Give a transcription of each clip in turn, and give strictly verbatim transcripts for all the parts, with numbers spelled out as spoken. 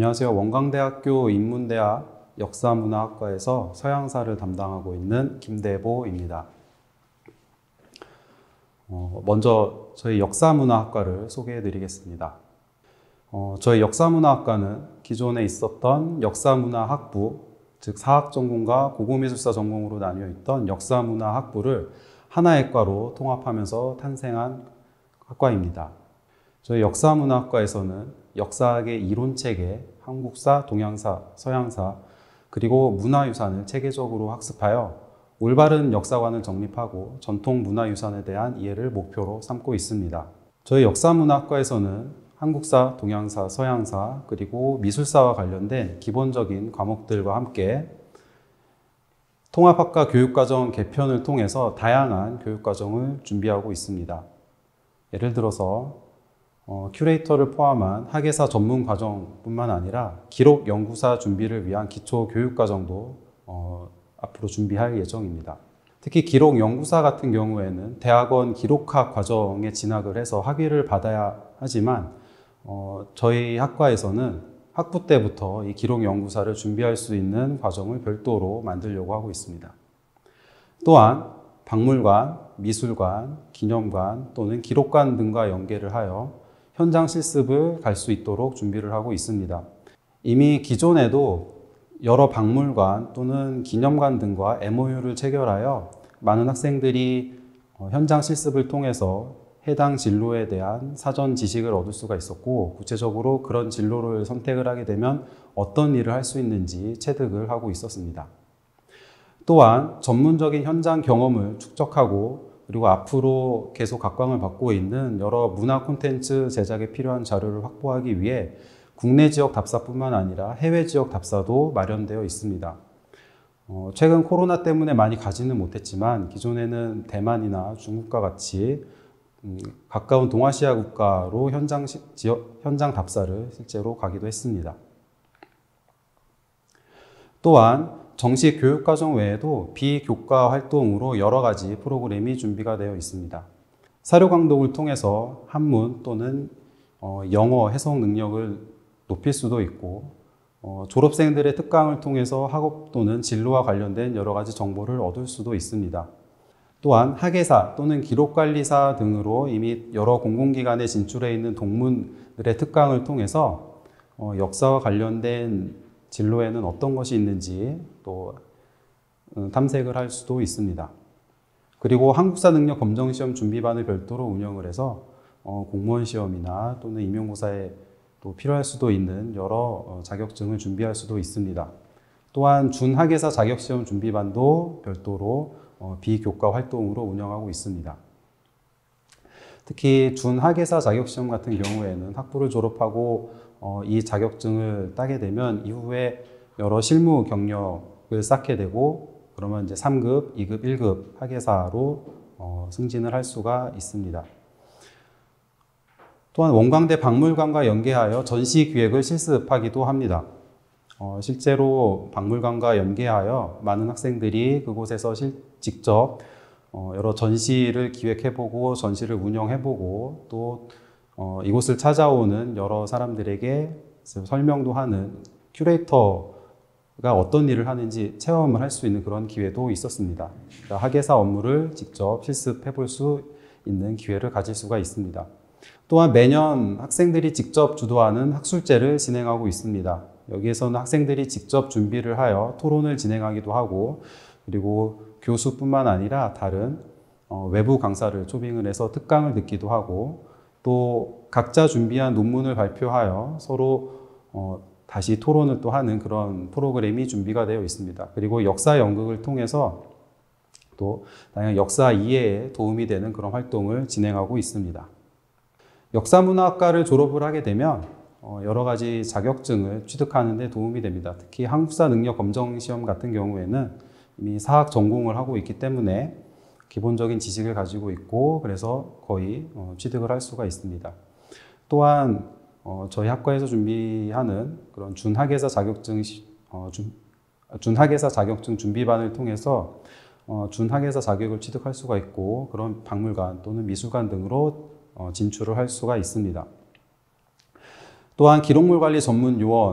안녕하세요. 원광대학교 인문대학 역사문화학과에서 서양사를 담당하고 있는 김대보입니다. 어, 먼저 저희 역사문화학과를 소개해 드리겠습니다. 어, 저희 역사문화학과는 기존에 있었던 역사문화학부, 즉 사학전공과 고고미술사 전공으로 나뉘어 있던 역사문화학부를 하나의 과로 통합하면서 탄생한 학과입니다. 저희 역사문화학과에서는 역사학의 이론체계, 한국사, 동양사, 서양사, 그리고 문화유산을 체계적으로 학습하여 올바른 역사관을 정립하고 전통 문화유산에 대한 이해를 목표로 삼고 있습니다. 저희 역사문화학과에서는 한국사, 동양사, 서양사, 그리고 미술사와 관련된 기본적인 과목들과 함께 통합학과 교육과정 개편을 통해서 다양한 교육과정을 준비하고 있습니다. 예를 들어서 어, 큐레이터를 포함한 학예사 전문 과정뿐만 아니라 기록 연구사 준비를 위한 기초 교육 과정도 어, 앞으로 준비할 예정입니다. 특히 기록 연구사 같은 경우에는 대학원 기록학 과정에 진학을 해서 학위를 받아야 하지만 어, 저희 학과에서는 학부 때부터 이 기록 연구사를 준비할 수 있는 과정을 별도로 만들려고 하고 있습니다. 또한 박물관, 미술관, 기념관 또는 기록관 등과 연계를 하여 현장 실습을 갈 수 있도록 준비를 하고 있습니다. 이미 기존에도 여러 박물관 또는 기념관 등과 엠오유를 체결하여 많은 학생들이 현장 실습을 통해서 해당 진로에 대한 사전 지식을 얻을 수가 있었고, 구체적으로 그런 진로를 선택을 하게 되면 어떤 일을 할 수 있는지 체득을 하고 있었습니다. 또한 전문적인 현장 경험을 축적하고 그리고 앞으로 계속 각광을 받고 있는 여러 문화 콘텐츠 제작에 필요한 자료를 확보하기 위해 국내 지역 답사뿐만 아니라 해외 지역 답사도 마련되어 있습니다. 어, 최근 코로나 때문에 많이 가지는 못했지만 기존에는 대만이나 중국과 같이 음, 가까운 동아시아 국가로 현장, 시, 지역, 현장 답사를 실제로 가기도 했습니다. 또한 정식 교육과정 외에도 비교과 활동으로 여러 가지 프로그램이 준비가 되어 있습니다. 사료 강독을 통해서 한문 또는 어, 영어 해석 능력을 높일 수도 있고, 어, 졸업생들의 특강을 통해서 학업 또는 진로와 관련된 여러 가지 정보를 얻을 수도 있습니다. 또한 학예사 또는 기록관리사 등으로 이미 여러 공공기관에 진출해 있는 동문들의 특강을 통해서 어, 역사와 관련된 진로에는 어떤 것이 있는지 또 탐색을 할 수도 있습니다. 그리고 한국사 능력 검정시험 준비반을 별도로 운영을 해서 어, 공무원 시험이나 또는 임용고사에 또 필요할 수도 있는 여러 어, 자격증을 준비할 수도 있습니다. 또한 준학예사 자격시험 준비반도 별도로 어, 비교과 활동으로 운영하고 있습니다. 특히 준학예사 자격시험 같은 경우에는 학부를 졸업하고 어, 이 자격증을 따게 되면 이후에 여러 실무 경력을 쌓게 되고, 그러면 이제 삼 급, 이 급, 일 급 학예사로 어, 승진을 할 수가 있습니다. 또한 원광대 박물관과 연계하여 전시 기획을 실습하기도 합니다. 어, 실제로 박물관과 연계하여 많은 학생들이 그곳에서 실, 직접 어, 여러 전시를 기획해보고 전시를 운영해보고 또 어, 이곳을 찾아오는 여러 사람들에게 설명도 하는 큐레이터가 어떤 일을 하는지 체험을 할 수 있는 그런 기회도 있었습니다. 그러니까 학예사 업무를 직접 실습해 볼 수 있는 기회를 가질 수가 있습니다. 또한 매년 학생들이 직접 주도하는 학술제를 진행하고 있습니다. 여기에서는 학생들이 직접 준비를 하여 토론을 진행하기도 하고, 그리고 교수뿐만 아니라 다른 어, 외부 강사를 초빙을 해서 특강을 듣기도 하고, 또 각자 준비한 논문을 발표하여 서로 어, 다시 토론을 또 하는 그런 프로그램이 준비가 되어 있습니다. 그리고 역사 연극을 통해서 또 다양한 역사 이해에 도움이 되는 그런 활동을 진행하고 있습니다. 역사문화학과를 졸업을 하게 되면 어, 여러 가지 자격증을 취득하는 데 도움이 됩니다. 특히 한국사 능력 검정 시험 같은 경우에는 이미 사학 전공을 하고 있기 때문에 기본적인 지식을 가지고 있고, 그래서 거의 어, 취득을 할 수가 있습니다. 또한 어, 저희 학과에서 준비하는 그런 준학예사 자격증 어, 준, 준학예사 자격증 준비반을 통해서 어, 준학예사 자격을 취득할 수가 있고, 그런 박물관 또는 미술관 등으로 어, 진출을 할 수가 있습니다. 또한 기록물 관리 전문 요원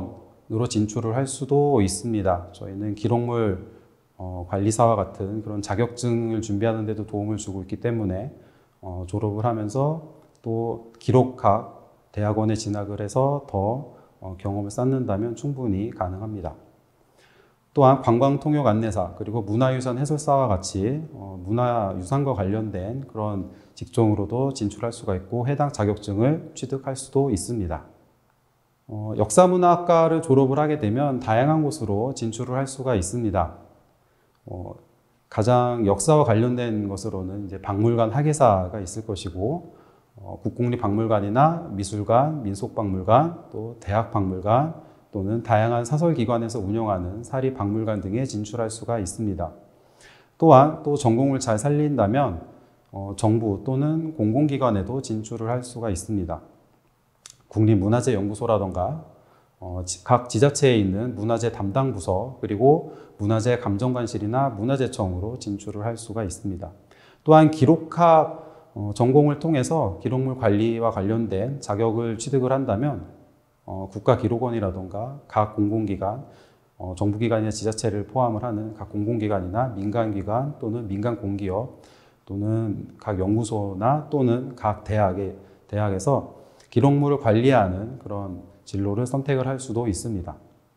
기록물로 진출을 할 수도 있습니다. 저희는 기록물 어, 관리사와 같은 그런 자격증을 준비하는 데도 도움을 주고 있기 때문에 어, 졸업을 하면서 또 기록학 대학원에 진학을 해서 더 어, 경험을 쌓는다면 충분히 가능합니다. 또한 관광통역 안내사 그리고 문화유산 해설사와 같이 어, 문화유산과 관련된 그런 직종으로도 진출할 수가 있고 해당 자격증을 취득할 수도 있습니다. 어, 역사문화학과를 졸업을 하게 되면 다양한 곳으로 진출을 할 수가 있습니다. 어, 가장 역사와 관련된 것으로는 이제 박물관 학예사가 있을 것이고 어, 국공립박물관이나 미술관, 민속박물관, 또 대학박물관 또는 다양한 사설기관에서 운영하는 사립박물관 등에 진출할 수가 있습니다. 또한 또 전공을 잘 살린다면 어, 정부 또는 공공기관에도 진출을 할 수가 있습니다. 국립문화재연구소라던가 어, 각 지자체에 있는 문화재 담당 부서 그리고 문화재 감정관실이나 문화재청으로 진출을 할 수가 있습니다. 또한 기록학 어, 전공을 통해서 기록물 관리와 관련된 자격을 취득을 한다면 어, 국가기록원이라던가 각 공공기관, 어, 정부기관이나 지자체를 포함을 하는 각 공공기관이나 민간기관 또는 민간공기업 또는 각 연구소나 또는 각 대학에, 대학에서 기록물을 관리하는 그런 진로를 선택을 할 수도 있습니다.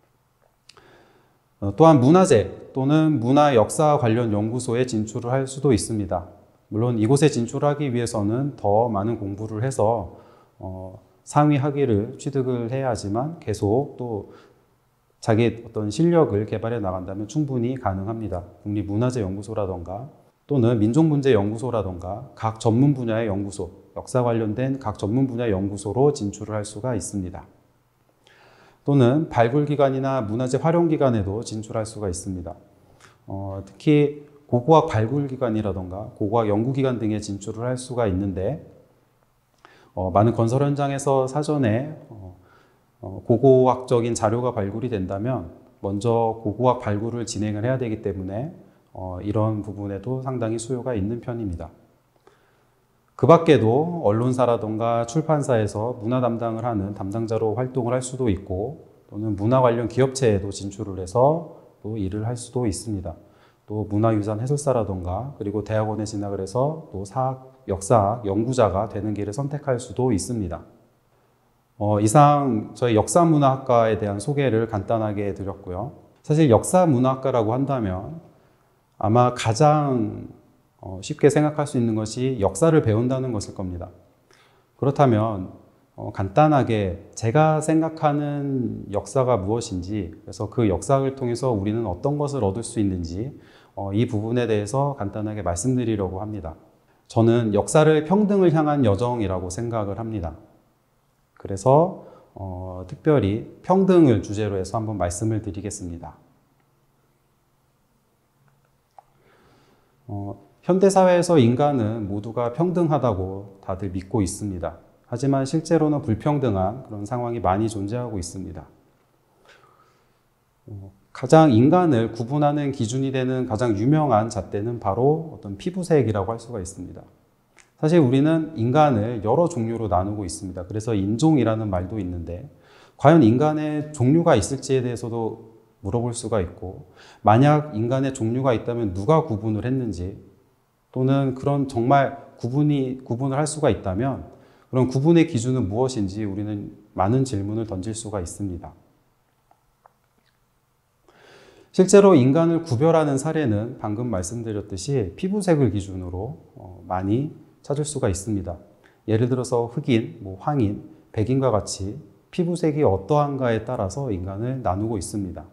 어, 또한 문화재 또는 문화 역사 관련 연구소에 진출을 할 수도 있습니다. 물론 이곳에 진출하기 위해서는 더 많은 공부를 해서 어, 상위 학위를 취득을 해야 하지만 계속 또 자기 어떤 실력을 개발해 나간다면 충분히 가능합니다. 국립문화재연구소라던가 또는 민족문제연구소라던가 각 전문 분야의 연구소, 역사 관련된 각 전문 분야 연구소로 진출을 할 수가 있습니다. 또는 발굴기관이나 문화재 활용기관에도 진출할 수가 있습니다. 어, 특히 고고학 발굴기관이라던가 고고학 연구기관 등에 진출을 할 수가 있는데 어, 많은 건설 현장에서 사전에 어, 어, 고고학적인 자료가 발굴이 된다면 먼저 고고학 발굴을 진행을 해야 되기 때문에 어, 이런 부분에도 상당히 수요가 있는 편입니다. 그 밖에도 언론사라던가 출판사에서 문화 담당을 하는 담당자로 활동을 할 수도 있고 또는 문화 관련 기업체에도 진출을 해서 또 일을 할 수도 있습니다. 또 문화유산 해설사라던가 그리고 대학원에 진학을 해서 또 사학, 역사학 연구자가 되는 길을 선택할 수도 있습니다. 어, 이상 저희 역사문화학과에 대한 소개를 간단하게 드렸고요. 사실 역사문화학과라고 한다면 아마 가장 어, 쉽게 생각할 수 있는 것이 역사를 배운다는 것일 겁니다. 그렇다면 어, 간단하게 제가 생각하는 역사가 무엇인지 그래서 그 역사를 통해서 우리는 어떤 것을 얻을 수 있는지 어, 이 부분에 대해서 간단하게 말씀드리려고 합니다. 저는 역사를 평등을 향한 여정이라고 생각을 합니다. 그래서 어, 특별히 평등을 주제로 해서 한번 말씀을 드리겠습니다. 어, 현대사회에서 인간은 모두가 평등하다고 다들 믿고 있습니다. 하지만 실제로는 불평등한 그런 상황이 많이 존재하고 있습니다. 어, 가장 인간을 구분하는 기준이 되는 가장 유명한 잣대는 바로 어떤 피부색이라고 할 수가 있습니다. 사실 우리는 인간을 여러 종류로 나누고 있습니다. 그래서 인종이라는 말도 있는데 과연 인간의 종류가 있을지에 대해서도 물어볼 수가 있고 만약 인간의 종류가 있다면 누가 구분을 했는지 또는 그런 정말 구분이, 구분을 할 수가 있다면 그런 구분의 기준은 무엇인지 우리는 많은 질문을 던질 수가 있습니다. 실제로 인간을 구별하는 사례는 방금 말씀드렸듯이 피부색을 기준으로 많이 찾을 수가 있습니다. 예를 들어서 흑인, 뭐 황인, 백인과 같이 피부색이 어떠한가에 따라서 인간을 나누고 있습니다.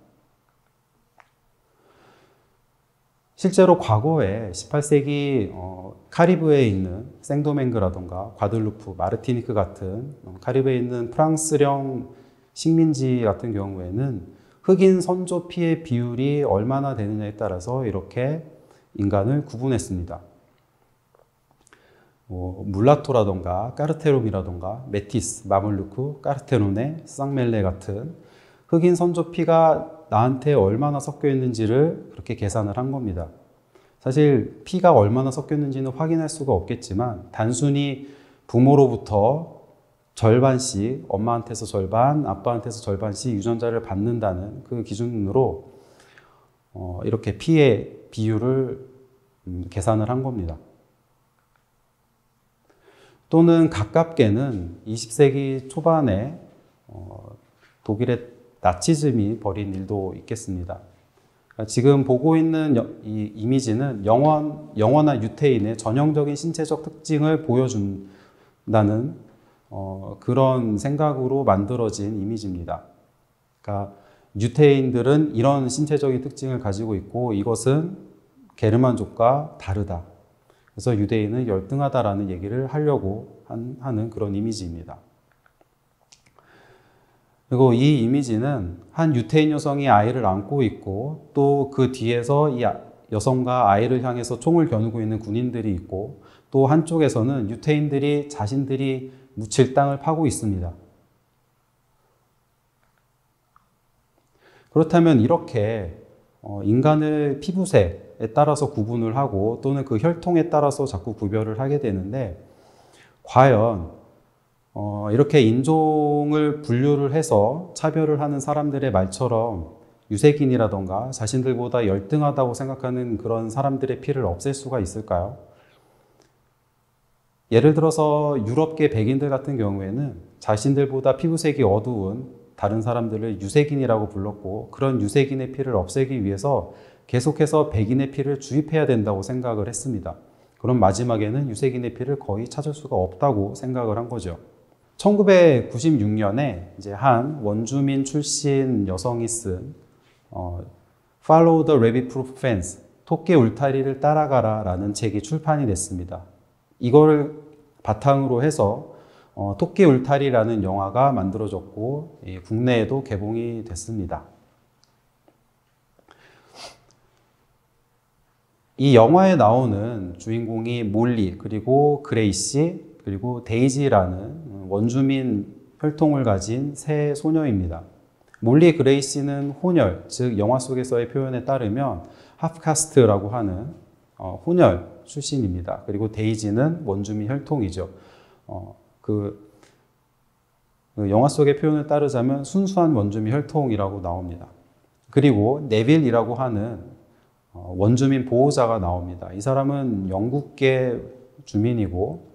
실제로 과거에 십팔 세기 어, 카리브해에 있는 생도맹그라던가 과들루프, 마르티니크 같은 어, 카리브해에 있는 프랑스령 식민지 같은 경우에는 흑인 선조 피의 비율이 얼마나 되느냐에 따라서 이렇게 인간을 구분했습니다. 뭐, 물라토라던가 까르테롬이라던가 메티스, 마물루크, 까르테노네, 쌍멜레 같은 흑인 선조 피가 나한테 얼마나 섞여 있는지를 그렇게 계산을 한 겁니다. 사실 피가 얼마나 섞였는지는 확인할 수가 없겠지만 단순히 부모로부터 절반씩, 엄마한테서 절반, 아빠한테서 절반씩 유전자를 받는다는 그 기준으로 어, 이렇게 피의 비율을 음, 계산을 한 겁니다. 또는 가깝게는 이십 세기 초반에 어, 독일의 나치즘이 벌인 일도 있겠습니다. 그러니까 지금 보고 있는 여, 이 이미지는 영원, 영원한 유태인의 전형적인 신체적 특징을 보여준다는 어, 그런 생각으로 만들어진 이미지입니다. 그러니까 유태인들은 이런 신체적인 특징을 가지고 있고 이것은 게르만족과 다르다. 그래서 유대인은 열등하다라는 얘기를 하려고 한, 하는 그런 이미지입니다. 그리고 이 이미지는 한 유태인 여성이 아이를 안고 있고 또 그 뒤에서 이 여성과 아이를 향해서 총을 겨누고 있는 군인들이 있고 또 한쪽에서는 유태인들이 자신들이 묻힐 땅을 파고 있습니다. 그렇다면 이렇게 인간을 피부색에 따라서 구분을 하고 또는 그 혈통에 따라서 자꾸 구별을 하게 되는데 과연 어, 이렇게 인종을 분류를 해서 차별을 하는 사람들의 말처럼 유색인이라던가 자신들보다 열등하다고 생각하는 그런 사람들의 피를 없앨 수가 있을까요? 예를 들어서 유럽계 백인들 같은 경우에는 자신들보다 피부색이 어두운 다른 사람들을 유색인이라고 불렀고 그런 유색인의 피를 없애기 위해서 계속해서 백인의 피를 주입해야 된다고 생각을 했습니다. 그럼 마지막에는 유색인의 피를 거의 찾을 수가 없다고 생각을 한 거죠. 천구백구십육 년에 이제 한 원주민 출신 여성이 쓴 어, Follow the Rabbit Proof Fence, 토끼 울타리를 따라가라 라는 책이 출판이 됐습니다. 이거를 바탕으로 해서 어, 토끼 울타리라는 영화가 만들어졌고 예, 국내에도 개봉이 됐습니다. 이 영화에 나오는 주인공이 몰리 그리고 그레이시 그리고 데이지라는 원주민 혈통을 가진 세 소녀입니다. 몰리 그레이시는 혼혈, 즉 영화 속에서의 표현에 따르면 하프카스트라고 하는 어, 혼혈 출신입니다. 그리고 데이지는 원주민 혈통이죠. 어, 그, 그 영화 속의 표현을 따르자면 순수한 원주민 혈통이라고 나옵니다. 그리고 네빌이라고 하는 어, 원주민 보호자가 나옵니다. 이 사람은 영국계 주민이고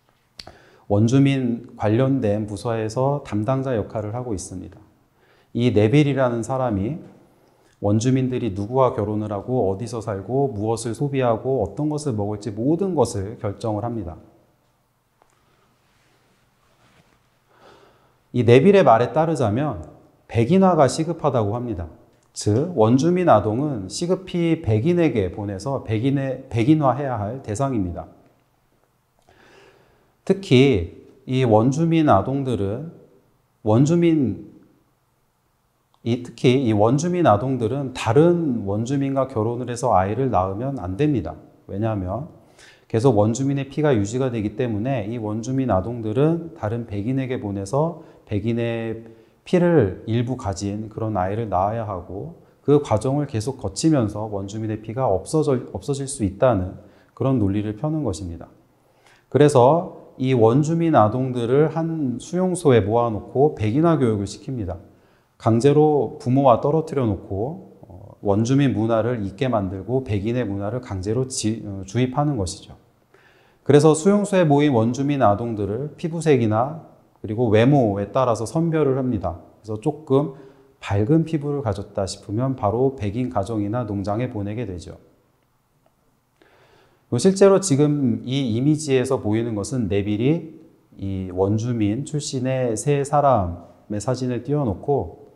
원주민 관련된 부서에서 담당자 역할을 하고 있습니다. 이 네빌이라는 사람이 원주민들이 누구와 결혼을 하고 어디서 살고 무엇을 소비하고 어떤 것을 먹을지 모든 것을 결정을 합니다. 이 네빌의 말에 따르자면 백인화가 시급하다고 합니다. 즉 원주민 아동은 시급히 백인에게 보내서 백인의, 백인화해야 할 대상입니다. 특히 이 원주민 아동들은 원주민 이 특히 이 원주민 아동들은 다른 원주민과 결혼을 해서 아이를 낳으면 안 됩니다. 왜냐하면 계속 원주민의 피가 유지가 되기 때문에 이 원주민 아동들은 다른 백인에게 보내서 백인의 피를 일부 가진 그런 아이를 낳아야 하고 그 과정을 계속 거치면서 원주민의 피가 없어져, 없어질 수 있다는 그런 논리를 펴는 것입니다. 그래서 이 원주민 아동들을 한 수용소에 모아놓고 백인화 교육을 시킵니다. 강제로 부모와 떨어뜨려 놓고 원주민 문화를 잊게 만들고 백인의 문화를 강제로 지, 주입하는 것이죠. 그래서 수용소에 모인 원주민 아동들을 피부색이나 그리고 외모에 따라서 선별을 합니다. 그래서 조금 밝은 피부를 가졌다 싶으면 바로 백인 가정이나 농장에 보내게 되죠. 실제로 지금 이 이미지에서 보이는 것은 네빌이 이 원주민 출신의 세 사람의 사진을 띄워놓고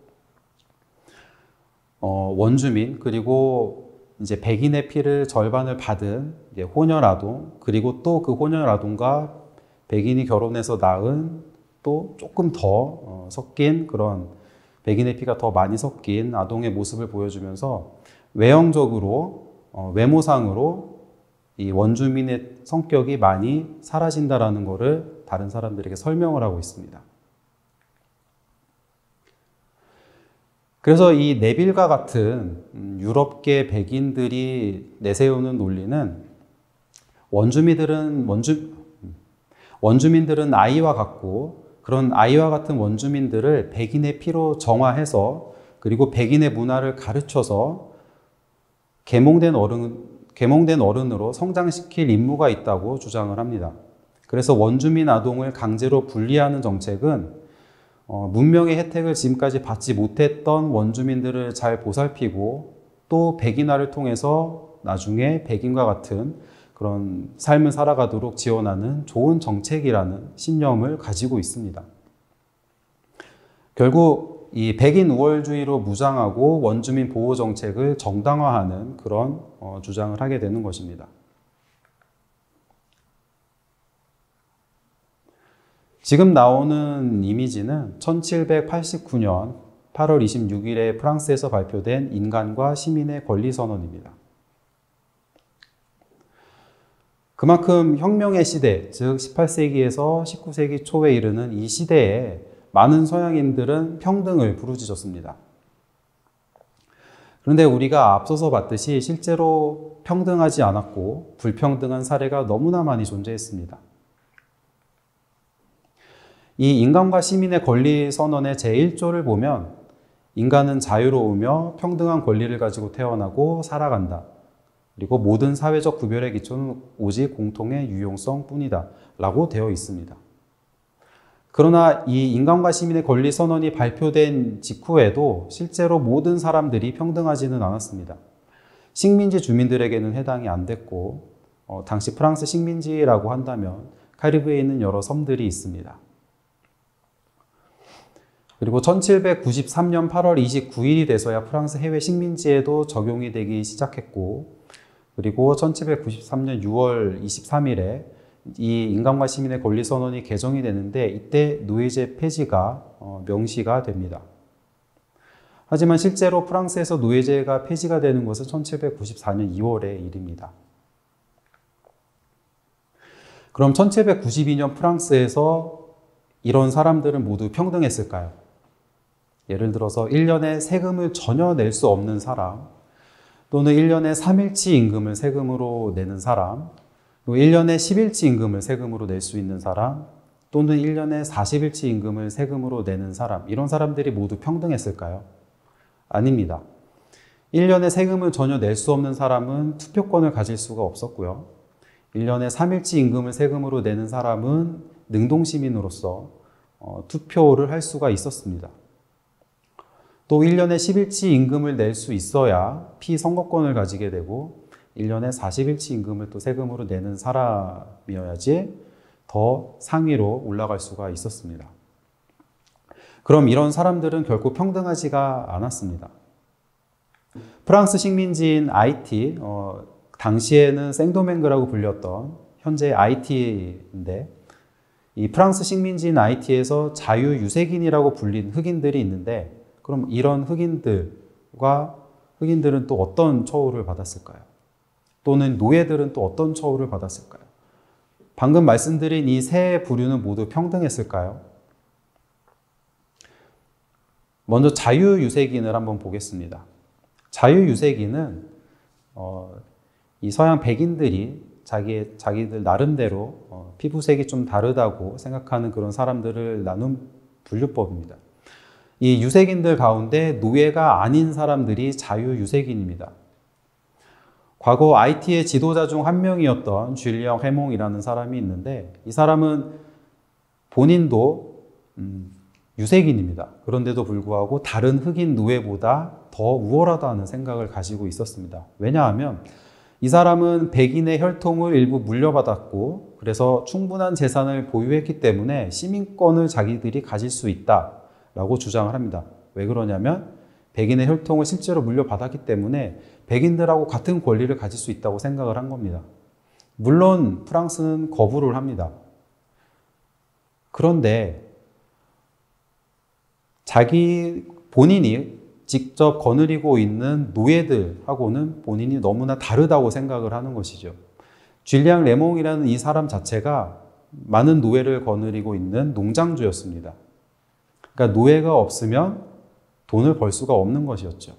어, 원주민 그리고 이제 백인의 피를 절반을 받은 이제 혼혈 아동 그리고 또 그 혼혈 아동과 백인이 결혼해서 낳은 또 조금 더 어, 섞인 그런 백인의 피가 더 많이 섞인 아동의 모습을 보여주면서 외형적으로 어, 외모상으로 이 원주민의 성격이 많이 사라진다라는 것을 다른 사람들에게 설명을 하고 있습니다. 그래서 이 네빌과 같은 유럽계 백인들이 내세우는 논리는 원주민들은 원주, 원주민들은 아이와 같고 그런 아이와 같은 원주민들을 백인의 피로 정화해서 그리고 백인의 문화를 가르쳐서 계몽된 어른, 계몽된 어른으로 성장시킬 임무가 있다고 주장을 합니다. 그래서 원주민 아동을 강제로 분리하는 정책은 어, 문명의 혜택을 지금까지 받지 못했던 원주민들을 잘 보살피고 또 백인화를 통해서 나중에 백인과 같은 그런 삶을 살아가도록 지원하는 좋은 정책이라는 신념을 가지고 있습니다. 결국 이 백인 우월주의로 무장하고 원주민 보호 정책을 정당화하는 그런 어, 주장을 하게 되는 것입니다. 지금 나오는 이미지는 천칠백팔십구 년 팔월 이십육일에 프랑스에서 발표된 인간과 시민의 권리 선언입니다. 그만큼 혁명의 시대, 즉 십팔 세기에서 십구 세기 초에 이르는 이 시대에 많은 서양인들은 평등을 부르짖었습니다. 그런데 우리가 앞서서 봤듯이 실제로 평등하지 않았고 불평등한 사례가 너무나 많이 존재했습니다. 이 인간과 시민의 권리 선언의 제일 조를 보면 인간은 자유로우며 평등한 권리를 가지고 태어나고 살아간다. 그리고 모든 사회적 구별의 기초는 오직 공통의 유용성 뿐이다 라고 되어 있습니다. 그러나 이 인간과 시민의 권리 선언이 발표된 직후에도 실제로 모든 사람들이 평등하지는 않았습니다. 식민지 주민들에게는 해당이 안 됐고 어, 당시 프랑스 식민지라고 한다면 카리브해에 있는 여러 섬들이 있습니다. 그리고 천칠백구십삼 년 팔월 이십구일이 돼서야 프랑스 해외 식민지에도 적용이 되기 시작했고 그리고 천칠백구십삼 년 유월 이십삼일에 이 인간과 시민의 권리 선언이 개정이 되는데 이때 노예제 폐지가 어, 명시가 됩니다. 하지만 실제로 프랑스에서 노예제가 폐지가 되는 것은 천칠백구십사 년 이월의 일입니다. 그럼 천칠백구십이 년 프랑스에서 이런 사람들은 모두 평등했을까요? 예를 들어서 일 년에 세금을 전혀 낼 수 없는 사람, 또는 일 년에 삼 일치 임금을 세금으로 내는 사람, 또 일 년에 십 일치 임금을 세금으로 낼 수 있는 사람, 또는 일 년에 사십 일치 임금을 세금으로 내는 사람, 이런 사람들이 모두 평등했을까요? 아닙니다. 일 년에 세금을 전혀 낼 수 없는 사람은 투표권을 가질 수가 없었고요. 일 년에 삼 일치 임금을 세금으로 내는 사람은 능동시민으로서 어, 투표를 할 수가 있었습니다. 또 일 년에 십 일치 임금을 낼 수 있어야 피선거권을 가지게 되고 일 년에 사십 일치 임금을 또 세금으로 내는 사람이어야지 더 상위로 올라갈 수가 있었습니다. 그럼 이런 사람들은 결코 평등하지가 않았습니다. 프랑스 식민지인 아이티, 어, 당시에는 생도맹그라고 불렸던 현재 아이티인데 이 프랑스 식민지인 아이티에서 자유유색인이라고 불린 흑인들이 있는데 그럼 이런 흑인들과 흑인들은 또 어떤 처우를 받았을까요? 또는 노예들은 또 어떤 처우를 받았을까요? 방금 말씀드린 이 세 부류는 모두 평등했을까요? 먼저 자유유색인을 한번 보겠습니다. 자유유색인은 어, 이 서양 백인들이 자기, 자기들 나름대로 어, 피부색이 좀 다르다고 생각하는 그런 사람들을 나눈 분류법입니다. 이 유색인들 가운데 노예가 아닌 사람들이 자유유색인입니다. 과거 아이티의 지도자 중 한 명이었던 줄리앙 해몽이라는 사람이 있는데 이 사람은 본인도 음, 유색인입니다. 그런데도 불구하고 다른 흑인 노예보다 더 우월하다는 생각을 가지고 있었습니다. 왜냐하면 이 사람은 백인의 혈통을 일부 물려받았고 그래서 충분한 재산을 보유했기 때문에 시민권을 자기들이 가질 수 있다라고 주장을 합니다. 왜 그러냐면 백인의 혈통을 실제로 물려받았기 때문에 백인들하고 같은 권리를 가질 수 있다고 생각을 한 겁니다. 물론 프랑스는 거부를 합니다. 그런데 자기 본인이 직접 거느리고 있는 노예들하고는 본인이 너무나 다르다고 생각을 하는 것이죠. 줄리앙 레몽이라는 이 사람 자체가 많은 노예를 거느리고 있는 농장주였습니다. 그러니까 노예가 없으면 돈을 벌 수가 없는 것이었죠.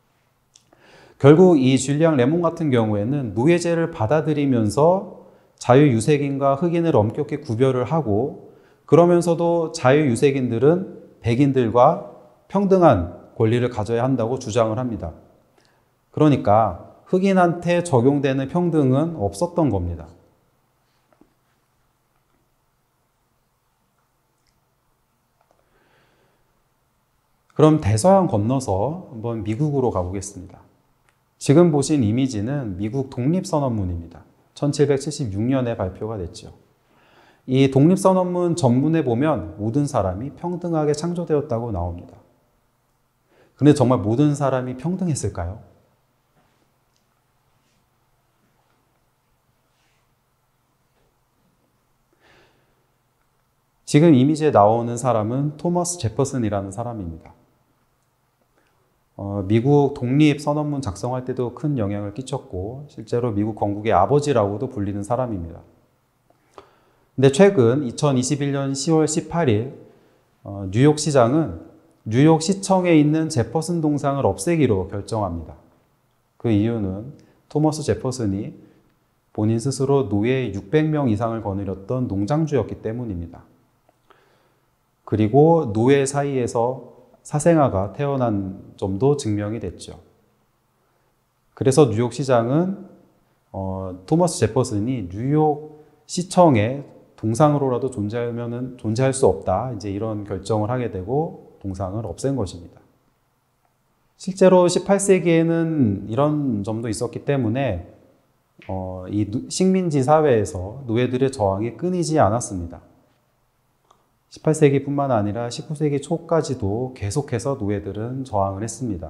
결국 이 줄리앙 레몽 같은 경우에는 노예제를 받아들이면서 자유유색인과 흑인을 엄격히 구별을 하고 그러면서도 자유유색인들은 백인들과 평등한 권리를 가져야 한다고 주장을 합니다. 그러니까 흑인한테 적용되는 평등은 없었던 겁니다. 그럼 대서양 건너서 한번 미국으로 가보겠습니다. 지금 보신 이미지는 미국 독립선언문입니다. 천칠백칠십육 년에 발표가 됐죠. 이 독립선언문 전문에 보면 모든 사람이 평등하게 창조되었다고 나옵니다. 근데 정말 모든 사람이 평등했을까요? 지금 이미지에 나오는 사람은 토머스 제퍼슨이라는 사람입니다. 어, 미국 독립선언문 작성할 때도 큰 영향을 끼쳤고 실제로 미국 건국의 아버지라고도 불리는 사람입니다. 근데 최근 이천이십일 년 시월 십팔일 어, 뉴욕시장은 뉴욕시청에 있는 제퍼슨 동상을 없애기로 결정합니다. 그 이유는 토머스 제퍼슨이 본인 스스로 노예 육백 명 이상을 거느렸던 농장주였기 때문입니다. 그리고 노예 사이에서 사생아가 태어난 점도 증명이 됐죠. 그래서 뉴욕시장은 어, 토머스 제퍼슨이 뉴욕 시청에 동상으로라도 존재하면은 존재할 수 없다. 이제 이런 결정을 하게 되고 동상을 없앤 것입니다. 실제로 십팔 세기에는 이런 점도 있었기 때문에 어, 이 식민지 사회에서 노예들의 저항이 끊이지 않았습니다. 십팔 세기뿐만 아니라 십구 세기 초까지도 계속해서 노예들은 저항을 했습니다.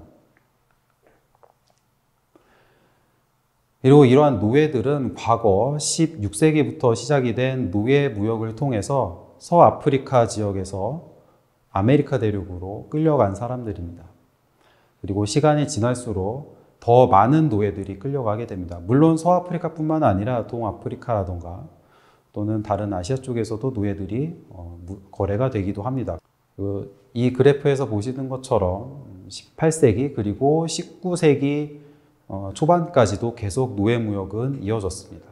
그리고 이러한 노예들은 과거 십육 세기부터 시작이 된 노예 무역을 통해서 서아프리카 지역에서 아메리카 대륙으로 끌려간 사람들입니다. 그리고 시간이 지날수록 더 많은 노예들이 끌려가게 됩니다. 물론 서아프리카뿐만 아니라 동아프리카라던가 또는 다른 아시아 쪽에서도 노예들이 거래가 되기도 합니다. 이 그래프에서 보시는 것처럼 십팔 세기 그리고 십구 세기 초반까지도 계속 노예 무역은 이어졌습니다.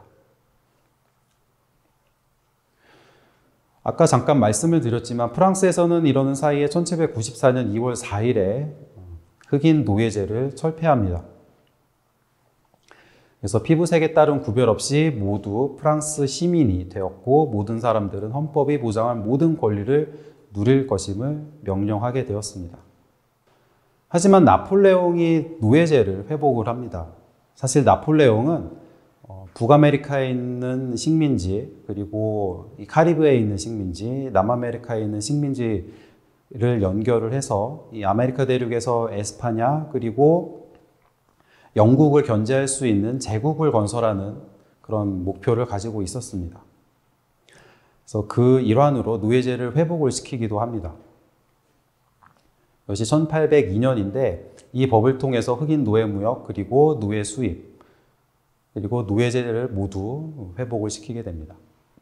아까 잠깐 말씀을 드렸지만 프랑스에서는 이러는 사이에 천칠백구십사 년 이월 사일에 흑인 노예제를 철폐합니다. 그래서 피부색에 따른 구별 없이 모두 프랑스 시민이 되었고 모든 사람들은 헌법이 보장한 모든 권리를 누릴 것임을 명령하게 되었습니다. 하지만 나폴레옹이 노예제를 회복을 합니다. 사실 나폴레옹은 북아메리카에 있는 식민지 그리고 이 카리브해에 있는 식민지, 남아메리카에 있는 식민지를 연결을 해서 이 아메리카 대륙에서 에스파냐 그리고 영국을 견제할 수 있는 제국을 건설하는 그런 목표를 가지고 있었습니다. 그래서 그 일환으로 노예제를 회복을 시키기도 합니다. 이것이 천팔백이 년인데 이 법을 통해서 흑인 노예 무역 그리고 노예 수입 그리고 노예제를 모두 회복을 시키게 됩니다.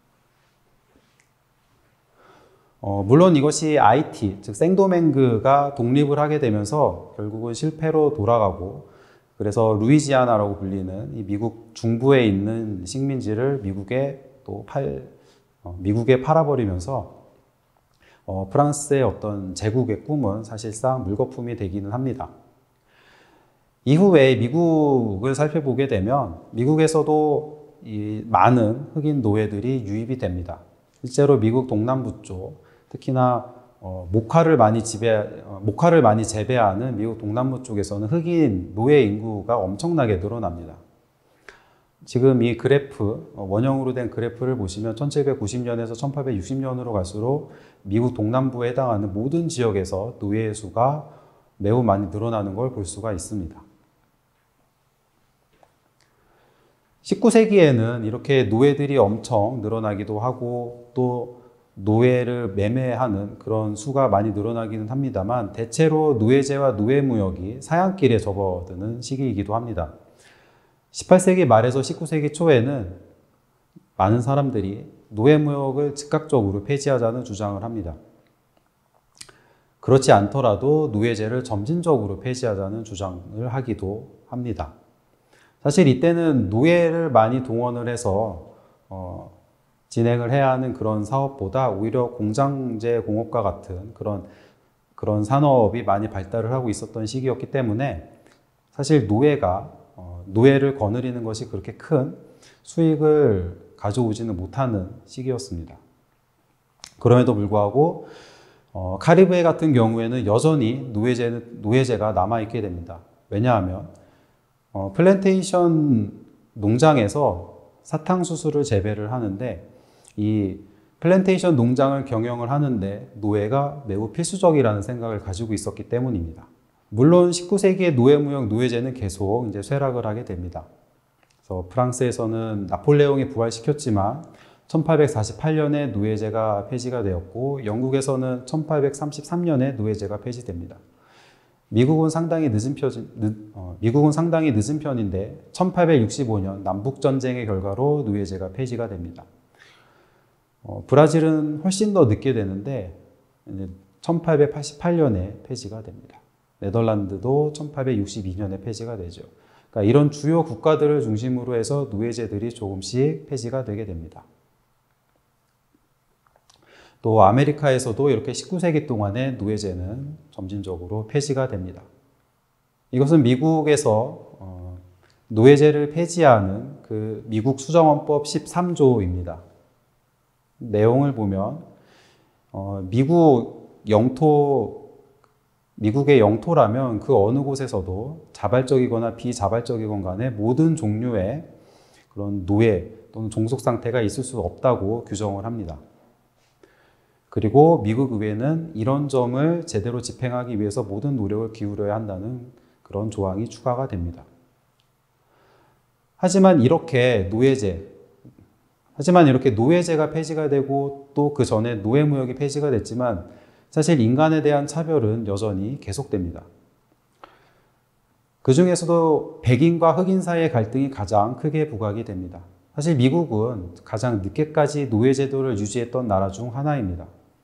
어, 물론 이것이 아이티, 즉 생도맹그가 독립을 하게 되면서 결국은 실패로 돌아가고 그래서 루이지아나라고 불리는 이 미국 중부에 있는 식민지를 미국에 또 팔, 어, 미국에 팔아버리면서 어, 프랑스의 어떤 제국의 꿈은 사실상 물거품이 되기는 합니다. 이후에 미국을 살펴보게 되면 미국에서도 이 많은 흑인 노예들이 유입이 됩니다. 실제로 미국 동남부 쪽, 특히나 어, 모카를 많이 지배, 어, 모카를 많이 재배하는 미국 동남부 쪽에서는 흑인 노예 인구가 엄청나게 늘어납니다. 지금 이 그래프, 어, 원형으로 된 그래프를 보시면 천칠백구십 년에서 천팔백육십 년으로 갈수록 미국 동남부에 해당하는 모든 지역에서 노예의 수가 매우 많이 늘어나는 걸 볼 수가 있습니다. 십구 세기에는 이렇게 노예들이 엄청 늘어나기도 하고 또 노예를 매매하는 그런 수가 많이 늘어나기는 합니다만 대체로 노예제와 노예무역이 사양길에 접어드는 시기이기도 합니다. 십팔 세기 말에서 십구 세기 초에는 많은 사람들이 노예무역을 즉각적으로 폐지하자는 주장을 합니다. 그렇지 않더라도 노예제를 점진적으로 폐지하자는 주장을 하기도 합니다. 사실 이때는 노예를 많이 동원을 해서 어, 진행을 해야 하는 그런 사업보다 오히려 공장제 공업과 같은 그런 그런 산업이 많이 발달을 하고 있었던 시기였기 때문에 사실 노예가 어, 노예를 거느리는 것이 그렇게 큰 수익을 가져오지는 못하는 시기였습니다. 그럼에도 불구하고 어, 카리브해 같은 경우에는 여전히 노예제, 노예제가 남아있게 됩니다. 왜냐하면 어, 플랜테이션 농장에서 사탕수수를 재배를 하는데 이 플랜테이션 농장을 경영을 하는데 노예가 매우 필수적이라는 생각을 가지고 있었기 때문입니다. 물론 십구 세기의 노예무역 노예제는 계속 이제 쇠락을 하게 됩니다. 그래서 프랑스에서는 나폴레옹이 부활시켰지만 천팔백사십팔 년에 노예제가 폐지가 되었고 영국에서는 천팔백삼십삼 년에 노예제가 폐지됩니다. 미국은 상당히 늦은 편, 늦, 어, 미국은 상당히 늦은 편인데 천팔백육십오 년 남북전쟁의 결과로 노예제가 폐지가 됩니다. 어, 브라질은 훨씬 더 늦게 되는데 천팔백팔십팔 년에 폐지가 됩니다. 네덜란드도 천팔백육십이 년에 폐지가 되죠. 그러니까 이런 주요 국가들을 중심으로 해서 노예제들이 조금씩 폐지가 되게 됩니다. 또 아메리카에서도 이렇게 십구 세기 동안의 노예제는 점진적으로 폐지가 됩니다. 이것은 미국에서 어, 노예제를 폐지하는 그 미국 수정헌법 십삼 조입니다. 내용을 보면 어, 미국 영토 미국의 영토라면 그 어느 곳에서도 자발적이거나 비자발적이건 간에 모든 종류의 그런 노예 또는 종속 상태가 있을 수 없다고 규정을 합니다. 그리고 미국 의회는 이런 점을 제대로 집행하기 위해서 모든 노력을 기울여야 한다는 그런 조항이 추가가 됩니다. 하지만 이렇게 노예제, 하지만 이렇게 노예제가 폐지가 되고 또 그 전에 노예무역이 폐지가 됐지만 사실 인간에 대한 차별은 여전히 계속됩니다. 그 중에서도 백인과 흑인 사이의 갈등이 가장 크게 부각이 됩니다. 사실 미국은 가장 늦게까지 노예제도를 유지했던 나라 중 하나입니다.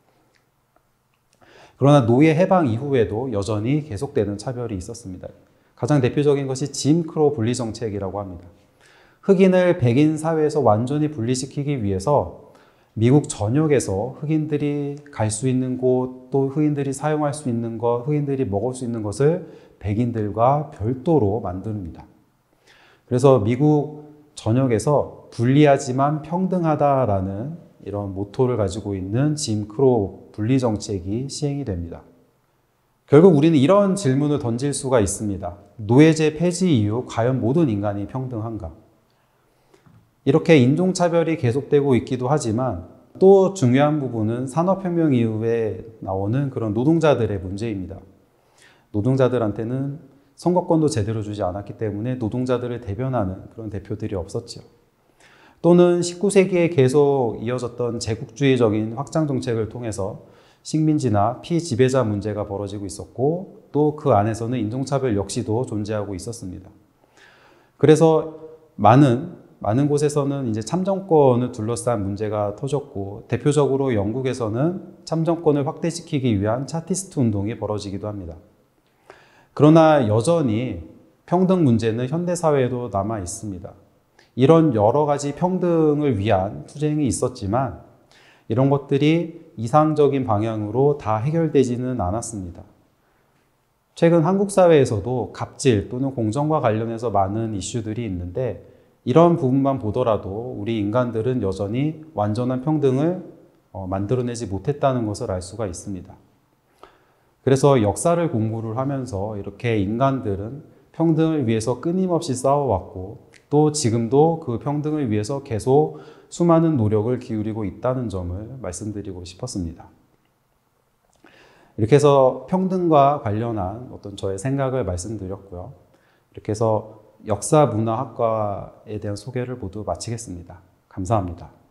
그러나 노예 해방 이후에도 여전히 계속되는 차별이 있었습니다. 가장 대표적인 것이 짐 크로 분리 정책이라고 합니다. 흑인을 백인 사회에서 완전히 분리시키기 위해서 미국 전역에서 흑인들이 갈 수 있는 곳, 또 흑인들이 사용할 수 있는 것, 흑인들이 먹을 수 있는 것을 백인들과 별도로 만듭니다. 그래서 미국 전역에서 불리하지만 평등하다라는 이런 모토를 가지고 있는 짐 크로 분리 정책이 시행이 됩니다. 결국 우리는 이런 질문을 던질 수가 있습니다. 노예제 폐지 이후 과연 모든 인간이 평등한가? 이렇게 인종차별이 계속되고 있기도 하지만 또 중요한 부분은 산업혁명 이후에 나오는 그런 노동자들의 문제입니다. 노동자들한테는 선거권도 제대로 주지 않았기 때문에 노동자들을 대변하는 그런 대표들이 없었죠. 또는 십구 세기에 계속 이어졌던 제국주의적인 확장 정책을 통해서 식민지나 피지배자 문제가 벌어지고 있었고 또 그 안에서는 인종차별 역시도 존재하고 있었습니다. 그래서 많은 많은 곳에서는 이제 참정권을 둘러싼 문제가 터졌고 대표적으로 영국에서는 참정권을 확대시키기 위한 차티스트 운동이 벌어지기도 합니다. 그러나 여전히 평등 문제는 현대사회에도 남아 있습니다. 이런 여러 가지 평등을 위한 투쟁이 있었지만 이런 것들이 이상적인 방향으로 다 해결되지는 않았습니다. 최근 한국 사회에서도 갑질 또는 공정과 관련해서 많은 이슈들이 있는데 이런 부분만 보더라도 우리 인간들은 여전히 완전한 평등을 만들어내지 못했다는 것을 알 수가 있습니다. 그래서 역사를 공부를 하면서 이렇게 인간들은 평등을 위해서 끊임없이 싸워왔고 또 지금도 그 평등을 위해서 계속 수많은 노력을 기울이고 있다는 점을 말씀드리고 싶었습니다. 이렇게 해서 평등과 관련한 어떤 저의 생각을 말씀드렸고요. 이렇게 해서 역사문화학과에 대한 소개를 모두 마치겠습니다. 감사합니다.